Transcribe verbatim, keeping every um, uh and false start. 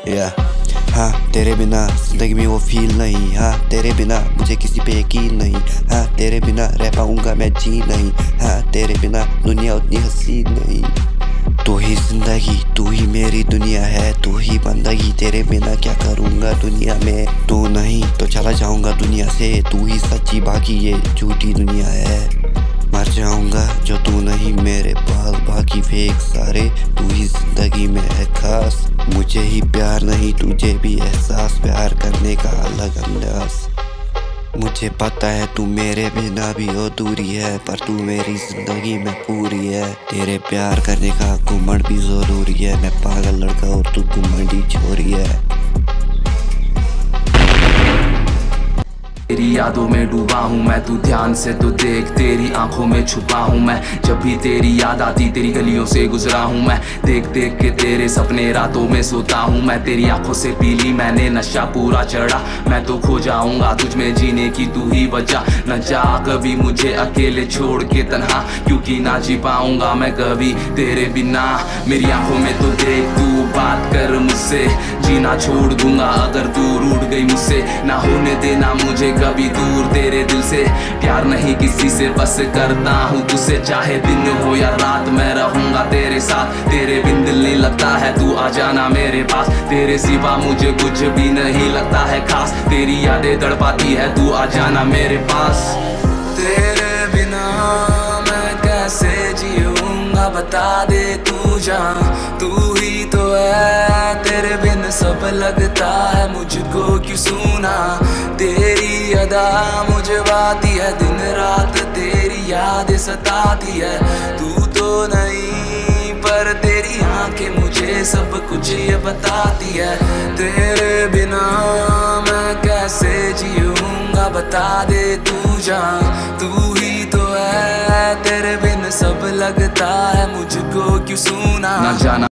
या हाँ तेरे बिना जिंदगी में वो फील नहीं, हाँ तेरे बिना मुझे किसी पे यकीन नहीं, हाँ तेरे बिना रह पाऊंगा मैं जी नहीं, हाँ तेरे बिना दुनिया उतनी हसीन नहीं। तू ही जिंदगी तू ही मेरी दुनिया है, तू ही बंदगी तेरे बिना क्या करूँगा दुनिया में। तू नहीं तो चला जाऊँगा दुनिया से, तू ही सच्ची बाकी ये झूठी दुनिया है। मर जाऊँगा जो तू नहीं मेरे पास, बाकी फेक सारे तू ही जिंदगी में है खास। मुझे ही प्यार नहीं तुझे भी एहसास, प्यार करने का अलग अंदाज। मुझे पता है तू मेरे बिना भी अधूरी है, पर तू मेरी जिंदगी में पूरी है। तेरे प्यार करने का घुमंड भी जरूरी है, मैं पागल लड़का और तू घुमंडी छोरी है। तेरी यादों में डूबा हूँ मैं, तू ध्यान से तो देख, तेरी आंखों में छुपा हूँ मैं। जब भी तेरी याद आती तेरी गलियों से गुजरा हूँ मैं, देख देख के तेरे सपने रातों में सोता हूँ मैं। तेरी आंखों से पी ली मैंने नशा पूरा चढ़ा, मैं तो खो जाऊंगा तुझ में जीने की तू ही वजह। न जा कभी मुझे अकेले छोड़ के तन्हा, क्योंकि ना जी पाऊंगा मैं कभी तेरे बिना। मेरी आंखों में तो देख, तू बात कर मुझसे, जीना छोड़ दूंगा अगर तू रूठ गई मुझसे। ना होने देना मुझे कभी दूर तेरे दिल से, प्यार नहीं किसी से बस करता हूँ तुझसे। चाहे दिन हो या रात मैं रहूंगा तेरे साथ, तेरे बिन दिल नहीं लगता है तू आ जाना मेरे पास। तेरे सिवा मुझे कुछ भी नहीं लगता है खास, तेरी यादें तड़पाती है तू आ जाना मेरे पास। तेरे बिना मैं कैसे जीऊंगा बता दे तू जान, तू ही तो है तेरे बिन सब लगता है मुझको क्यों सूना। तेरी अदा मुझे बाती है दिन रात, तेरी यादें सताती है। तू तो नहीं पर तेरी आंखें मुझे सब कुछ ये बताती है। तेरे बिना मैं कैसे जीऊंगा बता दे तू जान, तू ही तो है तेरे बिन सब लगता है मुझको क्यों सूना। ना जाना